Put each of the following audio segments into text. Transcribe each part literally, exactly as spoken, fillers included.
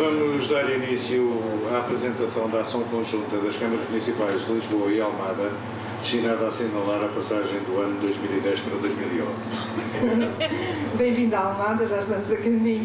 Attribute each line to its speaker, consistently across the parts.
Speaker 1: Vamos dar início à apresentação da ação conjunta das Câmaras Municipais de Lisboa e Almada, destinada a assinalar a passagem do ano dois mil e dez para dois mil e onze.
Speaker 2: Bem-vindo à Almada, já estamos a caminho.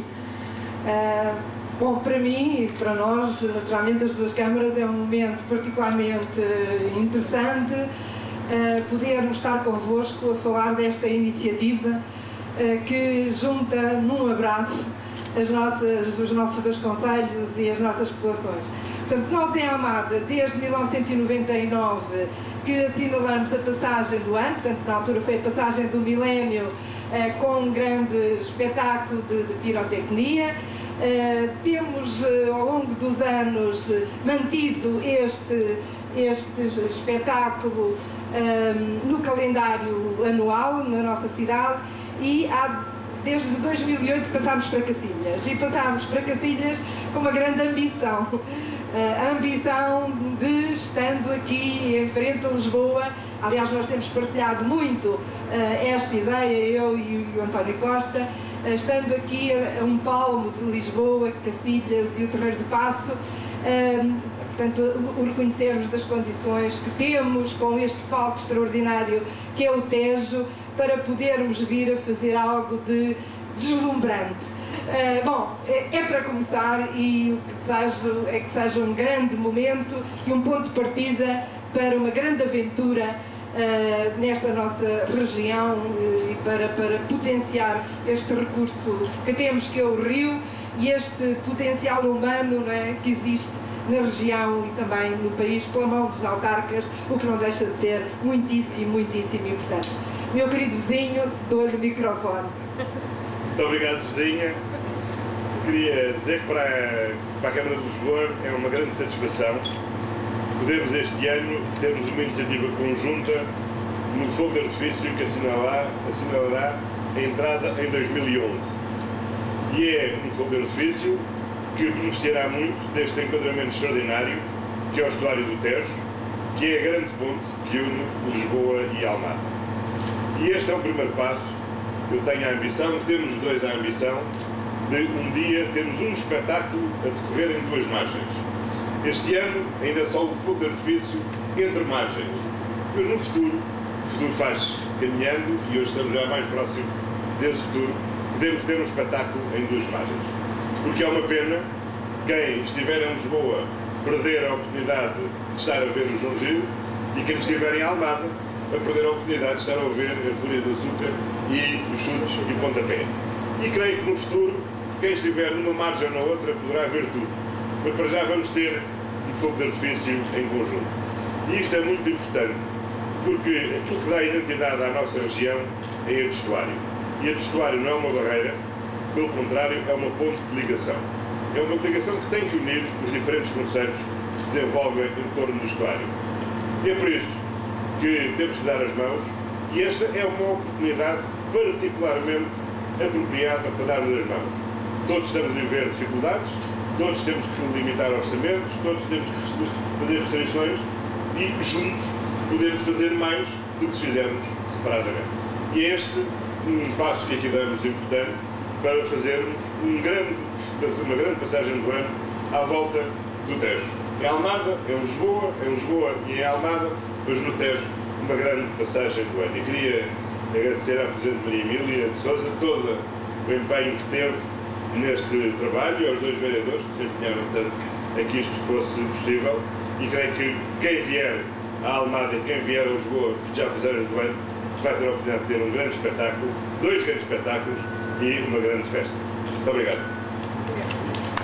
Speaker 2: Uh, bom, para mim e para nós, naturalmente, as duas câmaras é um momento particularmente interessante uh, podermos estar convosco a falar desta iniciativa uh, que junta num abraço as nossas, os nossos dois concelhos e as nossas populações. Portanto, nós em Almada, desde mil novecentos e noventa e nove, que assinalamos a passagem do ano, portanto, na altura foi a passagem do milénio, eh, com um grande espetáculo de, de pirotecnia. Eh, temos, eh, ao longo dos anos, mantido este, este espetáculo eh, no calendário anual, na nossa cidade, e há desde dois mil e oito passámos para Cacilhas, e passámos para Cacilhas com uma grande ambição, a ambição de, estando aqui em frente a Lisboa, aliás nós temos partilhado muito esta ideia, eu e o António Costa, estando aqui a um palmo de Lisboa, Cacilhas e o Terreiro do Paço, portanto, o reconhecermos das condições que temos com este palco extraordinário que é o Tejo, para podermos vir a fazer algo de deslumbrante. Uh, bom, é, é para começar, e o que desejo é que seja um grande momento e um ponto de partida para uma grande aventura uh, nesta nossa região uh, e para, para potenciar este recurso que temos, que é o rio, e este potencial humano, não é, que existe na região e também no país, pela mão dos autarcas, o que não deixa de ser muitíssimo, muitíssimo importante. Meu querido vizinho, dou-lhe o microfone.
Speaker 3: Muito obrigado, vizinha. Queria dizer que para a, para a Câmara de Lisboa é uma grande satisfação podermos este ano termos uma iniciativa conjunta no fogo de artifício que assinalará, assinalará a entrada em dois mil e onze. E é um fogo de artifício que beneficiará muito deste enquadramento extraordinário que é o Escolário do Tejo, que é a grande ponte que une Lisboa e Almada. E este é o primeiro passo. Eu tenho a ambição, temos os dois a ambição, de um dia termos um espetáculo a decorrer em duas margens. Este ano ainda é só o fogo de artifício entre margens. Mas no futuro, o futuro faz caminhando, e hoje estamos já mais próximo desse futuro, podemos ter um espetáculo em duas margens. Porque é uma pena quem estiver em Lisboa perder a oportunidade de estar a ver o João Gil, e quem estiver em Almada a perder a oportunidade de estar a ouvir a Fúria do Açúcar e os chutes e o pontapé. E creio que no futuro, quem estiver numa margem ou na outra poderá ver tudo. Mas para já vamos ter um fogo de artifício em conjunto. E isto é muito importante, porque aquilo que dá identidade à nossa região é a estuário. E a estuário não é uma barreira, pelo contrário, é uma ponte de ligação. É uma ligação que tem que unir os diferentes concelhos que se desenvolvem em torno do estuário. E é por isso que temos que dar as mãos, e esta é uma oportunidade particularmente apropriada para darmos as mãos. Todos estamos a viver dificuldades, todos temos que limitar orçamentos, todos temos que fazer restrições, e juntos podemos fazer mais do que se fizermos separadamente. E é este um passo que aqui damos importante para fazermos um grande, uma grande passagem do ano à volta do Tejo. Em Almada, em Lisboa, em Lisboa e em Almada, mas no Tejo, uma grande passagem do ano. E queria agradecer à Presidente Maria Emília de Sousa todo o empenho que teve neste trabalho, e aos dois vereadores que se empenharam tanto a que isto fosse possível, e creio que quem vier a Almada e quem vier a Lisboa festejar a passagem do ano vai ter a oportunidade de ter um grande espetáculo, dois grandes espetáculos e uma grande festa. Muito obrigado.